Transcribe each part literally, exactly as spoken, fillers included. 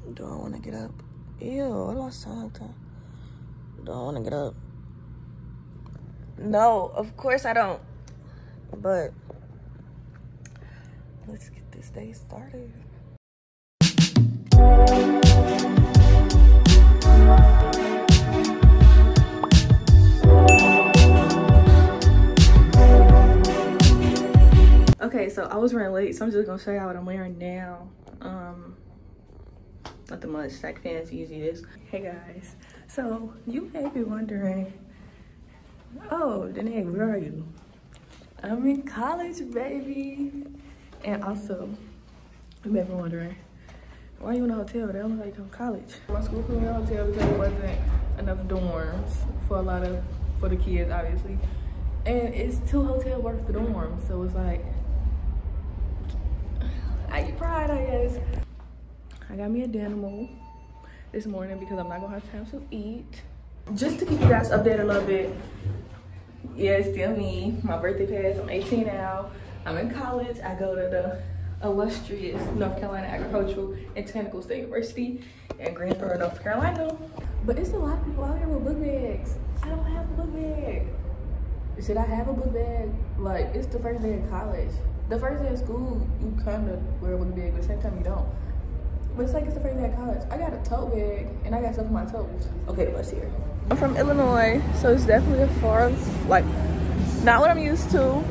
Do I want to get up? Ew, I lost something. Do I want to get up? No, of course I don't. But let's get this day started. Okay, so I was running late, so I'm just gonna show y'all what I'm wearing now. Um, nothing much, like fancy, easy this. Hey guys, so you may be wondering, oh, Danae, where are you? I'm in college, baby. And also, you may be wondering, why are you in a hotel? They don't like you come to college. My school put me in a hotel because there wasn't enough dorms for a lot of, for the kids, obviously. And it's two hotel worth of dorms, so it's like, I get pride, I guess. I got me a Danimal this morning because I'm not gonna have time to eat. Just to keep you guys updated a little bit, yeah, it's still me. My birthday passed, I'm eighteen now. I'm in college. I go to the illustrious North Carolina Agricultural and Technical State University in Greensboro, North Carolina. But it's a lot of people out here with book bags. I don't have a book bag. Should I have a book bag? Like, it's the first day of college. The first day of school, you kind of wear a book bag, but at the same time you don't. But it's like it's the first day of college. I got a tote bag, and I got stuff in my tote. Okay, the bus here. I'm from Illinois, so it's definitely a far, like, not what I'm used to.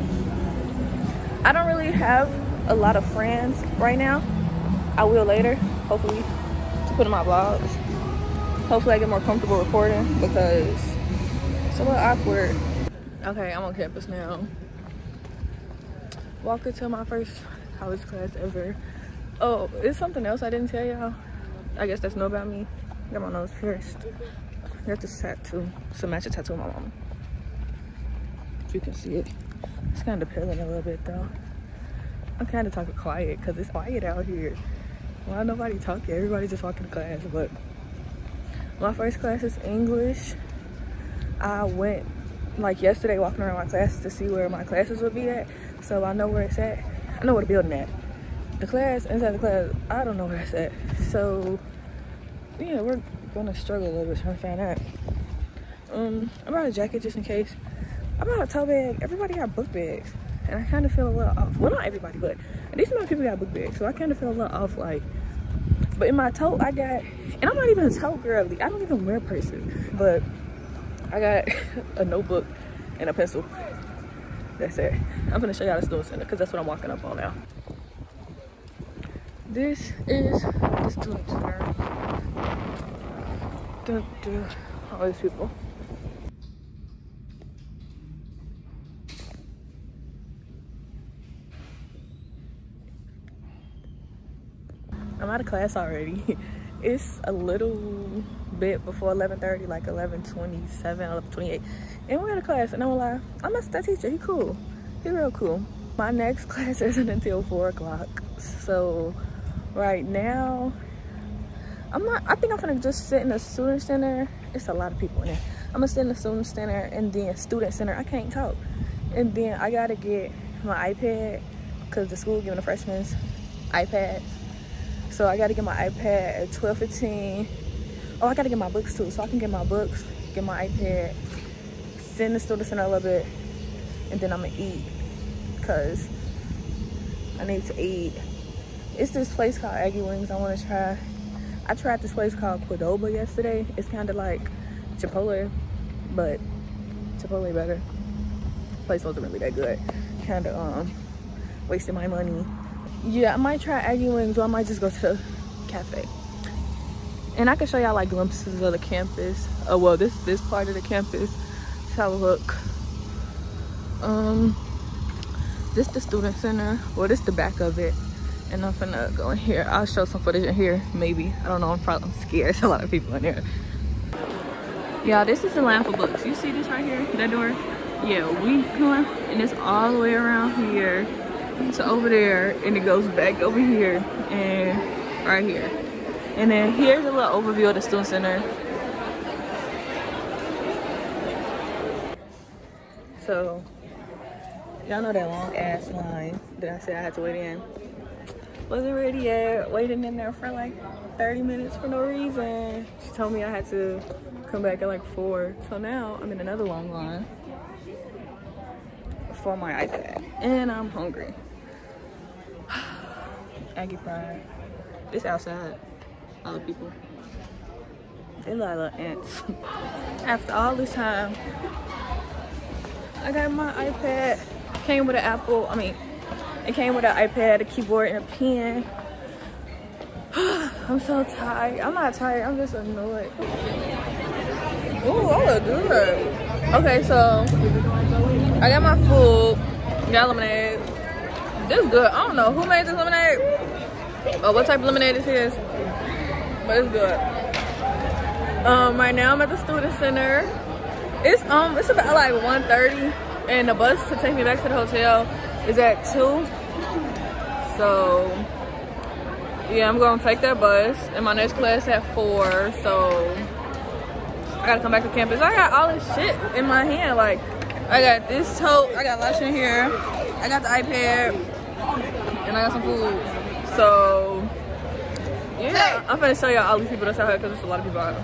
I don't really have a lot of friends right now. I will later, hopefully, to put in my vlogs. Hopefully I get more comfortable recording because it's a little awkward. Okay, I'm on campus now. Walking to my first college class ever. Oh, it's something else I didn't tell y'all. I guess that's new about me. Got my nose pierced. Got this tattoo. It's a matching tattoo of my mom. If you can see it. It's kind of peeling a little bit though. I'm kind of talking quiet because it's quiet out here. Why nobody talking? Everybody's just walking to class. But my first class is English. I went like yesterday walking around my class to see where my classes would be at. So I know where it's at. I know where the building at. The class, inside the class, I don't know where it's at. So yeah, we're gonna struggle a little bit trying to find out. Um, I brought a jacket just in case. I brought a tote bag. Everybody got book bags. And I kind of feel a little off. Well, not everybody, but a decent amount of people got book bags. So I kind of feel a little off, like, but in my tote, I got, and I'm not even a tote girly. I don't even wear purses. But I got a notebook and a pencil. That's it. I'm gonna show y'all the student center because that's what I'm walking up on now. This is the student center. Dun, dun. All these people. I'm out of class already. It's a little bit before eleven thirty, like eleven twenty-seven, eleven twenty-eight. And we're out of class, and I'm gonna lie, I messed that teacher. He cool. He real cool. My next class isn't until four o'clock. So right now, I'm not, I think I'm gonna just sit in the student center. It's a lot of people in there. I'm gonna sit in the student center and then student center. I can't talk. And then I gotta get my iPad because the school giving the freshmen iPads. So I gotta get my iPad at twelve fifteen. Oh, I gotta get my books too. So I can get my books, get my iPad, sit in the student center a little bit, and then I'm gonna eat because I need to eat. It's this place called Aggie Wings I wanna try. I tried this place called Qdoba yesterday. It's kind of like Chipotle, but Chipotle better. The place wasn't really that good. Kind of um, wasted my money. Yeah, I might try Aggie Wings or I might just go to the cafe. And I can show y'all like glimpses of the campus. Oh, well, this this part of the campus. Let's have a look. Um, this the student center. Well, this the back of it. And I'm finna go in here. I'll show some footage in here, maybe. I don't know, I'm probably I'm scared. There's a lot of people in here. Yeah, this is the line for books. You see this right here, that door? Yeah, we come and it's all the way around here to over there, and it goes back over here and right here. And then here's a little overview of the student center. So y'all know that long ass line that I said I had to wait in. Wasn't ready yet. Waiting in there for like thirty minutes for no reason. She told me I had to come back at like four. So now I'm in another long line for my iPad. And I'm hungry. Aggie pride. It's outside. All the people. They look like little ants. After all this time, I got my iPad. Came with an Apple. I mean, it came with an iPad, a keyboard, and a pen. I'm so tired. I'm not tired. I'm just annoyed. Ooh, I look good. Okay, so I got my food. Got lemonade. This is good. I don't know who made this lemonade or what type of lemonade this is, but it's good. Um, right now I'm at the student center. It's um, it's about like one thirty, and the bus to take me back to the hotel is at two. So yeah, I'm gonna take that bus, and my next class at four. So I gotta come back to campus. I got all this shit in my hand. Like I got this tote, I got lunch in here, I got the iPad, and I got some food. So yeah, I'm gonna show y'all all these people that's out here because there's a lot of people out here.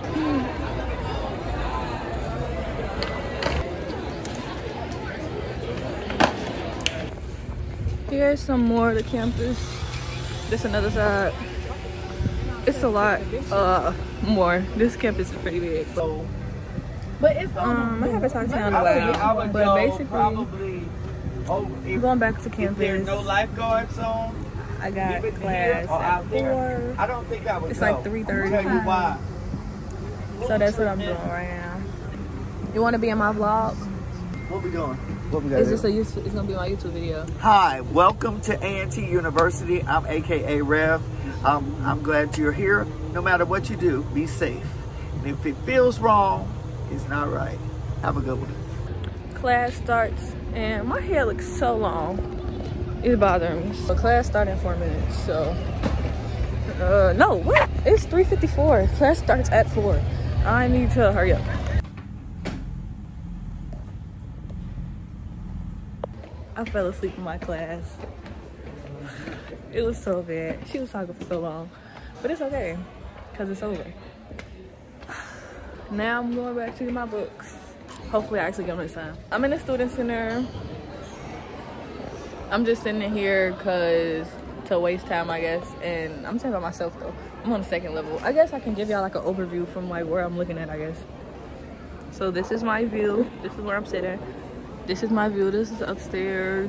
Here's some more of the campus. This another side. It's a lot uh more. This campus is pretty big. So, but it's um I haven't talked to you in a while. But basically I'm going back to campus. There's no lifeguards on. I got class at four. I don't think I would. It's like three thirty. Tell you why. So that's what I'm doing right now. You want to be in my vlog? What we doing? What we got? It's just a YouTube, it's gonna be my YouTube video. Hi, welcome to A and T University. I'm A K A Rev. Um, I'm glad you're here. No matter what you do, be safe. And if it feels wrong, it's not right. Have a good one. Class starts, and my hair looks so long. It's bothering me. So class starts in four minutes. So, uh, no, what? It's three fifty-four. Class starts at four. I need to hurry up. I fell asleep in my class. It was so bad. She was talking for so long, but it's okay because it's over. Now I'm going back to get my books. Hopefully I actually get them this time. I'm in the student center. I'm just sitting in here because to waste time, I guess. And I'm sitting by myself though. I'm on the second level. I guess I can give y'all like an overview from like where I'm looking at, I guess. So this is my view. This is where I'm sitting. This is my view. This is upstairs.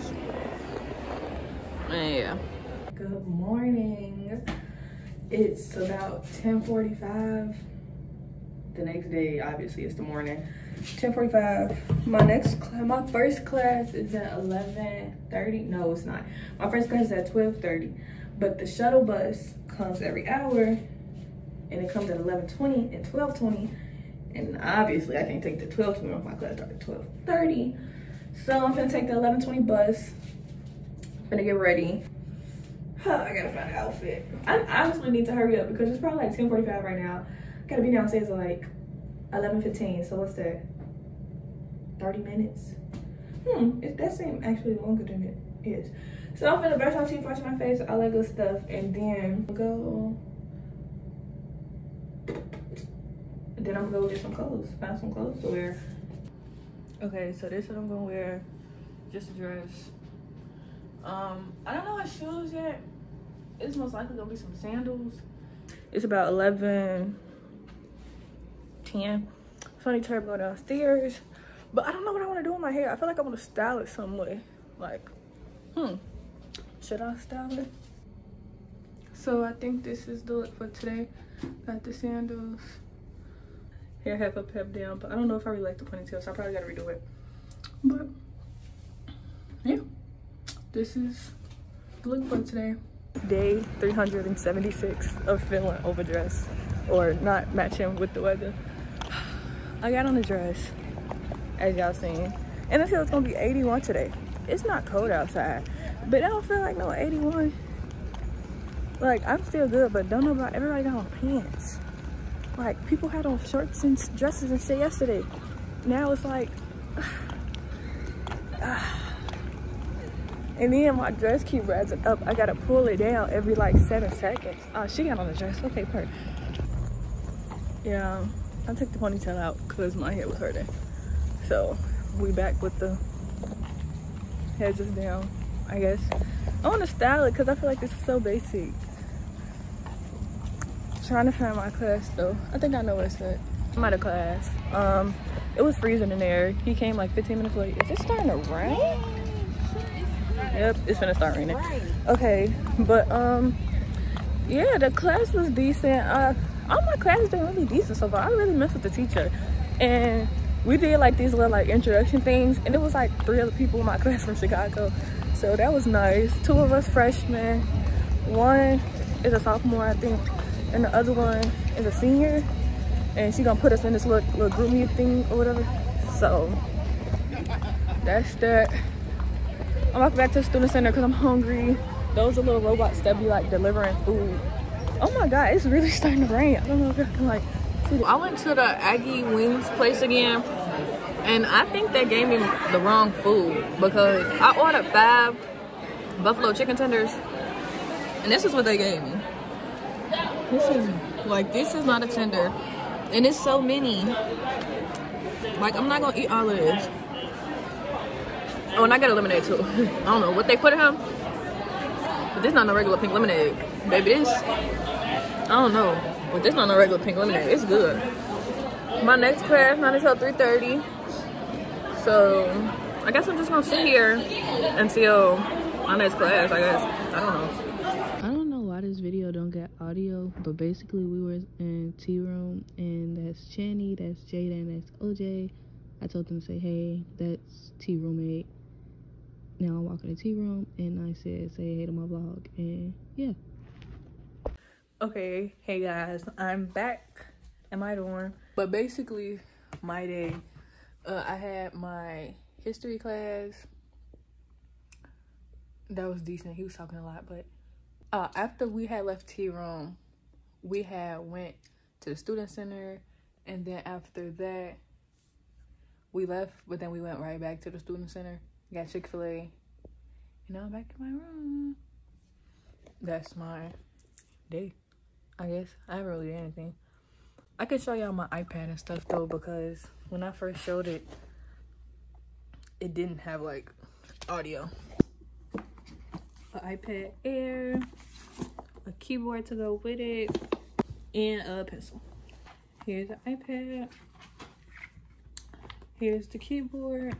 And yeah. Good morning. It's about ten forty-five. The next day, obviously, it's the morning. ten forty-five. My next, my first class is at eleven thirty. No, it's not. My first class is at twelve thirty. But the shuttle bus comes every hour, and it comes at eleven twenty and twelve twenty. And obviously, I can't take the twelve twenty off. My class starts at twelve thirty. So I'm gonna take the eleven twenty bus. I'm gonna get ready. Huh, I gotta find an outfit. I honestly need to hurry up because it's probably like ten forty-five right now. Gotta be downstairs at like eleven fifteen. So what's that? thirty minutes? Hmm, it, that seems actually longer than it is. So I'm gonna brush my teeth, wash my face, all that good stuff, and then go. Then I'm gonna go get some clothes, find some clothes to wear. Okay, so this is what I'm gonna wear. Just a dress. Um, I don't know what shoes yet. It's most likely gonna be some sandals. It's about eleven ten. So I need to hurry up and go downstairs. But I don't know what I want to do with my hair. I feel like I want to style it some way. Like, hmm, should I style it? So I think this is the look for today. Got the sandals. Hair half up, half down. But I don't know if I really like the ponytail, so I probably gotta redo it. But yeah, this is the look for today. Day three hundred seventy-six of feeling overdressed or not matching with the weather. I got on the dress, as y'all seen, and it feels gonna be eighty-one today. It's not cold outside, but I don't feel like no eighty-one. Like, I'm still good, but don't know about everybody got on pants. Like, people had on shorts and dresses and shit yesterday. Now it's like, uh, And then my dress keep rising up. I gotta pull it down every like seven seconds. Oh, she got on the dress. Okay, perfect. Yeah, I took the ponytail out because my head was hurting. So we back with the head just down, I guess. I want to style it because I feel like this is so basic. Trying to find my class though. I think I know what it's at. I'm at a class. Um, it was freezing in there. He came like fifteen minutes late. Is it starting to rain? Yep, it's gonna start raining. Okay, but um, yeah, the class was decent. Uh, all my classes been really decent so far. I really messed with the teacher, and we did like these little like introduction things, and it was like three other people in my class from Chicago, so that was nice. Two of us freshmen, one is a sophomore, I think, and the other one is a senior, and she gonna put us in this little, little group meet thing or whatever. So that's that. I'm walking back to the student center because I'm hungry. Those are little robots that be like delivering food. Oh my God, it's really starting to rain. I don't know if I can like see it. I went to the Aggie Wings place again, and I think they gave me the wrong food because I ordered five buffalo chicken tenders, and this is what they gave me. This is like, this is not a tender, and it's so many. Like, I'm not gonna eat all of this. Oh, and I got a lemonade too. I don't know what they put in him, but this not no regular pink lemonade, baby. This, I don't know, but this not no regular pink lemonade. It's good. My next class not until three thirty, so I guess I'm just gonna sit here until my next class, I guess. I don't know. I don't know why this video don't get audio, but basically we were in tea room, and that's Channy, that's Jada, and that's O J. I told them to say, hey, that's T roommate. Now I'm walking the tea room, and I said, say hey to my vlog, and yeah. Okay, hey guys, I'm back in my dorm. But basically, my day, uh, I had my history class. That was decent. He was talking a lot, but uh, after we had left tea room, we had went to the student center, and then after that, we left, but then we went right back to the student center. Got Chick-fil-A, and now I'm back to my room. That's my day, I guess. I haven't really done anything. I could show y'all my iPad and stuff though, because when I first showed it, it didn't have like audio. An iPad Air, a keyboard to go with it, and a pencil. Here's the iPad. Here's the keyboard.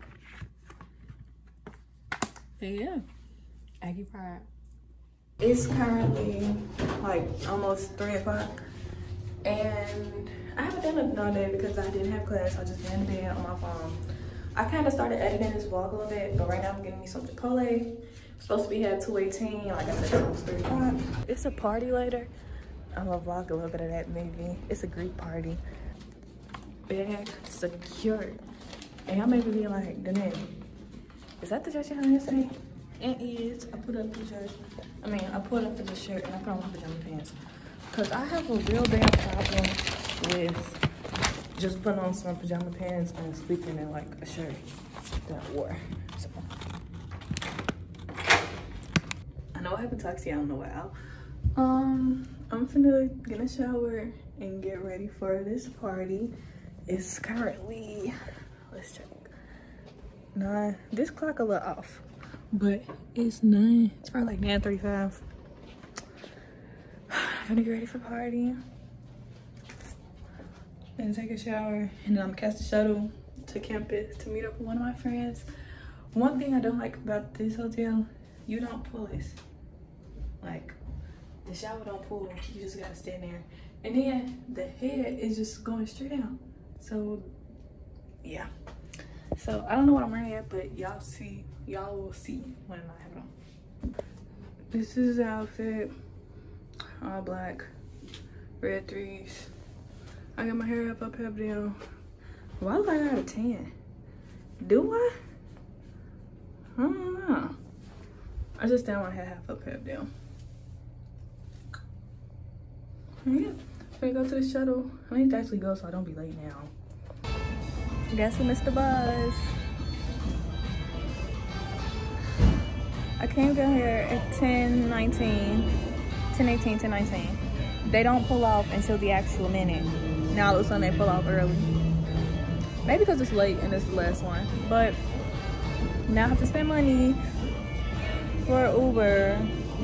And yeah, Aggie Pride. It's currently like almost three o'clock, and I haven't done nothing all day because I didn't have class. I just been in bed on my phone. I kind of started editing this vlog a little bit, but right now I'm getting me some Chipotle. It's supposed to be here at two eighteen. Like I said, it's almost three o'clock. It's a party later. I'm gonna vlog a little bit of that maybe. It's a Greek party. Bag secured. And y'all may be like, Danae, is that the dress you had on yesterday? It is. I put up the dress. I mean, I put up the shirt and I put on my pajama pants. Because I have a real bad problem with just putting on some pajama pants and sleeping in like a shirt that I wore. So, I know I have a taxi on the way out. Um, I'm finna get in a shower and get ready for this party. It's currently, let's check, nine. This clock a little off, but it's nine. It's probably like nine thirty-five. I'm gonna get ready for party. Then take a shower, and then I'm gonna catch the shuttle to campus to meet up with one of my friends. One thing I don't like about this hotel, you don't pull this. Like, the shower don't pull, you just gotta stand there. And then the head is just going straight down. So, yeah. So, I don't know what I'm wearing yet, but y'all see, y'all will see when I have it on. This is the outfit. All black, red threes. I got my hair up, up, up, down. Why look like I got a tan? Do I? I don't know. I just down my hair half up, half down. Yeah, I'm gonna go to the shuttle. I need to actually go so I don't be late now. Guess who missed the bus? I I came down here at ten nineteen, ten eighteen, ten nineteen. They don't pull off until the actual minute. Now all of a sudden they pull off early. Maybe because it's late and it's the last one. But now I have to spend money for Uber.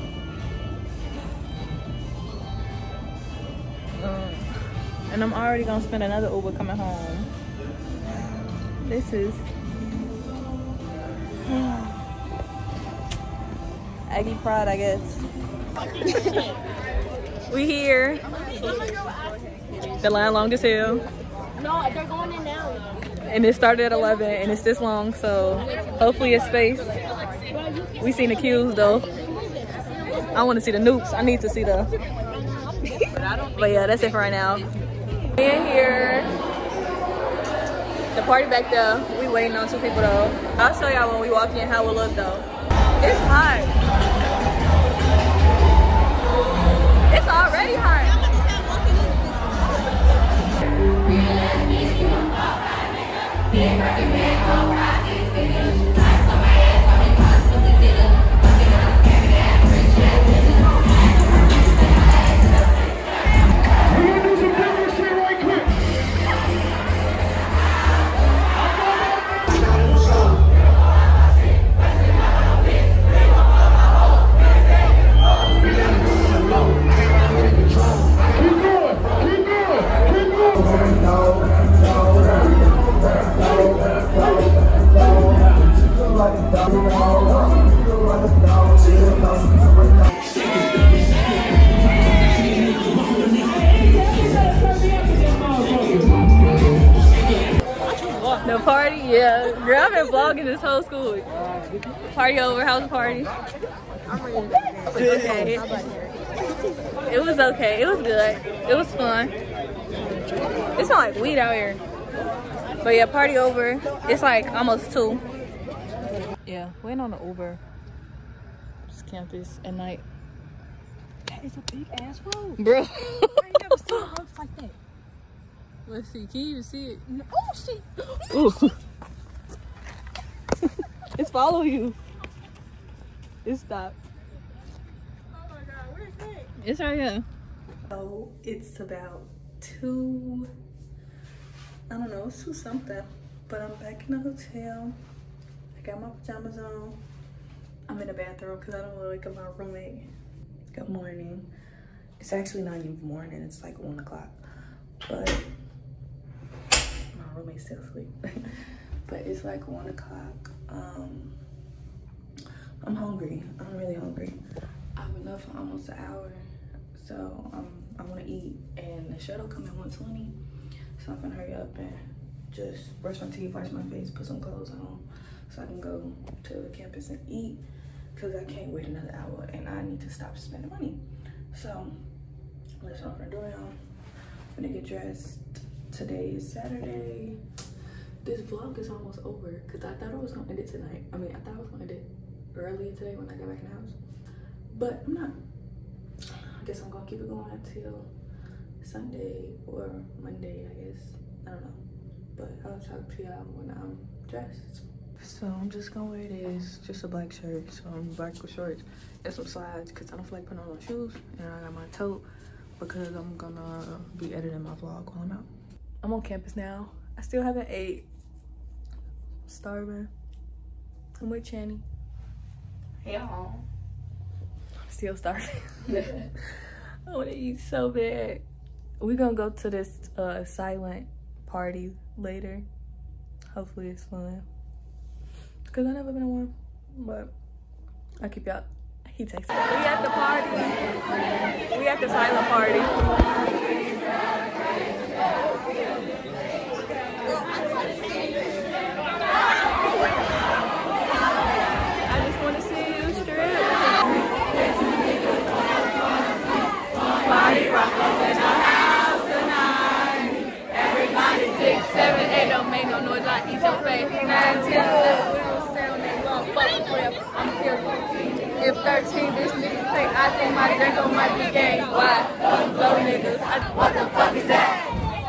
Um, and I'm already gonna spend another Uber coming home. This is Aggie pride, I guess. We here. The line long as hell. No, they're going in now. And it started at eleven and it's this long, so hopefully it's space. We seen the queues though. I want to see the nukes. I need to see the. But yeah, that's it for right now. In here. The party back there. We waiting on two people though. I'll show y'all when we walk in how it look though. It's hot. It's already hot. The party, yeah. Girl, I've been vlogging this whole school. Party over, house party. Okay. It was okay. It was good. It was fun. It smelled like weed out here. But yeah, party over. It's like almost two. Yeah, waiting on the Uber. This campus at night. That is a big ass road. Bro. I ain't never seen roads like that. Let's see. Can you even see it? Oh shit! Ooh. It's follow you. It stopped. Oh my god, what is that? It's right here. So it's about two. I don't know. It's two something. But I'm back in the hotel. I got my pajamas on. I'm in the bathroom because I don't want to wake up my roommate. Good morning. It's actually not even morning. It's like one o'clock. But my roommate's still asleep. But it's like one o'clock. Um, I'm hungry. I'm really hungry. I've been up for almost an hour. So um, I want to eat. And the shuttle come at one twenty. So I'm gonna hurry up and just brush my teeth, wash my face, put some clothes on. So I can go to the campus and eat. Because I can't wait another hour and I need to stop spending money. So that's what I'm gonna do now. I'm gonna get dressed. Today is Saturday. This vlog is almost over because I thought I was gonna end it tonight. I mean, I thought I was gonna end it early today when I got back in the house. But I'm not. I guess I'm gonna keep it going until Sunday or Monday, I guess. I don't know. But I'll talk to y'all when I'm dressed. So I'm just gonna wear this, just a black shirt, some black shorts, and some slides because I don't feel like putting on my shoes. And I got my tote because I'm gonna be editing my vlog while I'm out. I'm on campus now. I still haven't ate. I'm starving. I'm with Channy. Hey y'all. I'm still starving. I wanna eat so bad. We're gonna go to this uh, silent party later. Hopefully it's fun. Cause I've never been to one, but I keep y'all. He texted me. We at the party. We at the silent party. I just want to see you strip. Party rock up in the house tonight. Everybody six, seven, eight, don't make no noise. I eat your face. Nine, ten, eleven. I'm here. If thirteen this nigga play, I think my Draco might be gay. Why? Low niggas. I, what the fuck is that?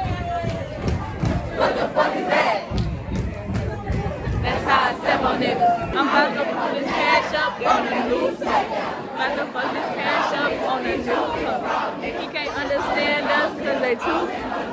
What the fuck is that? That's how I step on niggas. I'm about to put this cash up on the day two.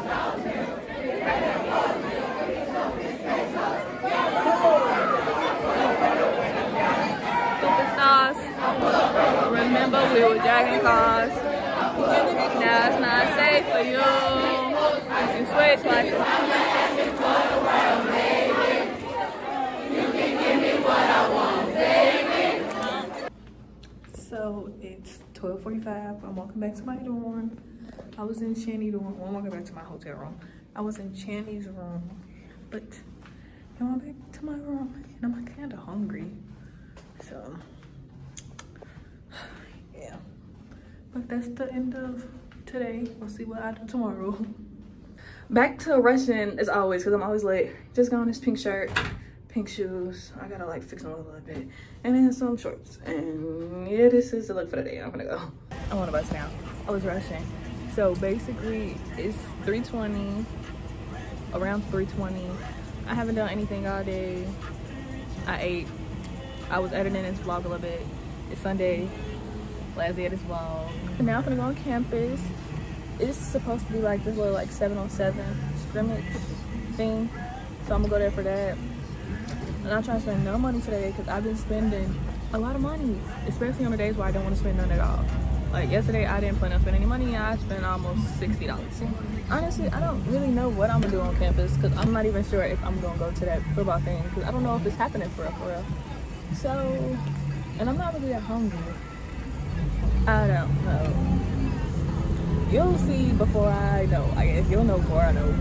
Superstars. Remember, we were dragging cars. Now it's not safe for you. You can switch like So it's twelve forty-five. I'm walking back to my dorm. I was in Channy's dorm. Well, I'm walking back to my hotel room. I was in Channy's room, but I went back to my room and I'm kind of hungry. So yeah, but that's the end of today. We'll see what I do tomorrow. Back to rushing as always, because I'm always late. Just got on this pink shirt, pink shoes. I gotta like fix them a little bit, and then some shorts. And yeah, this is the look for the day. I'm gonna go. I want to bus now. I was rushing. So basically it's three twenty, around three twenty. I haven't done anything all day. I ate. I was editing this vlog a little bit. It's Sunday, last day of this vlog. And now I'm gonna go on campus. It's supposed to be like this little like seven on seven scrimmage thing. So I'm gonna go there for that. And I'm trying to spend no money today because I've been spending a lot of money, especially on the days where I don't want to spend none at all. Like yesterday, I didn't plan on spending any money. I spent almost sixty dollars. Honestly, I don't really know what I'm gonna do on campus because I'm not even sure if I'm gonna go to that football thing because I don't know if it's happening for real, for real. So, and I'm not really that hungry. I don't know. You'll see before I know. I guess you'll know before I know.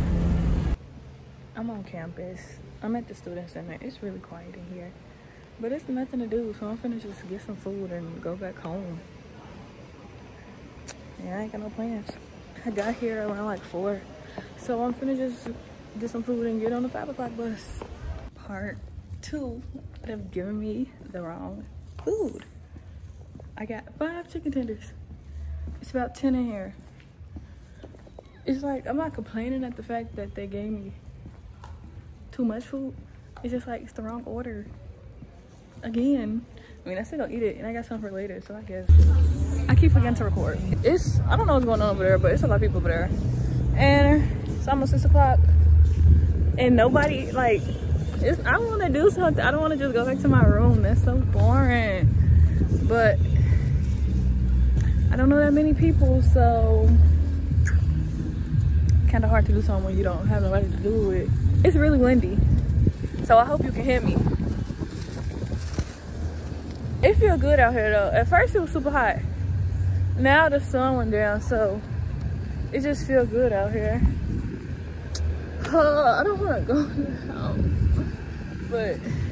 I'm on campus. I'm at the student center. It's really quiet in here, but it's nothing to do. So I'm finna just get some food and go back home. Yeah, I ain't got no plans. I got here around like four, so I'm finna just get some food and get on the five o'clock bus. Part two, they've given me the wrong food. I got five chicken tenders. It's about ten in here. It's like, I'm not complaining at the fact that they gave me too much food. It's just like, it's the wrong order. Again. I mean, I still don't eat it, and I got some for later, so I guess. I keep forgetting to record. It's, I don't know what's going on over there, but it's a lot of people over there. And it's almost six o'clock. And nobody, like, it's, I want to do something. I don't want to just go back to my room. That's so boring. But I don't know that many people, so kind of hard to do something when you don't have nobody to do it. It's really windy, so I hope you can hear me. It feels good out here though. At first it was super hot. Now the sun went down, so it just feels good out here. Uh, I don't want to go in the house, but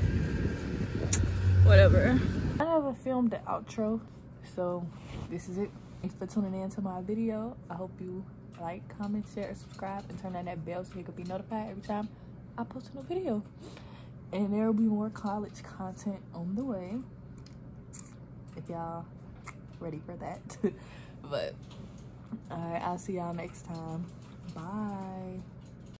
whatever. I never filmed the outro, so this is it. Thanks for tuning in to my video. I hope you like, comment, share, subscribe, and turn on that bell so you can be notified every time I post a new video. And there will be more college content on the way, if y'all ready for that. But all right, I'll see y'all next time. Bye.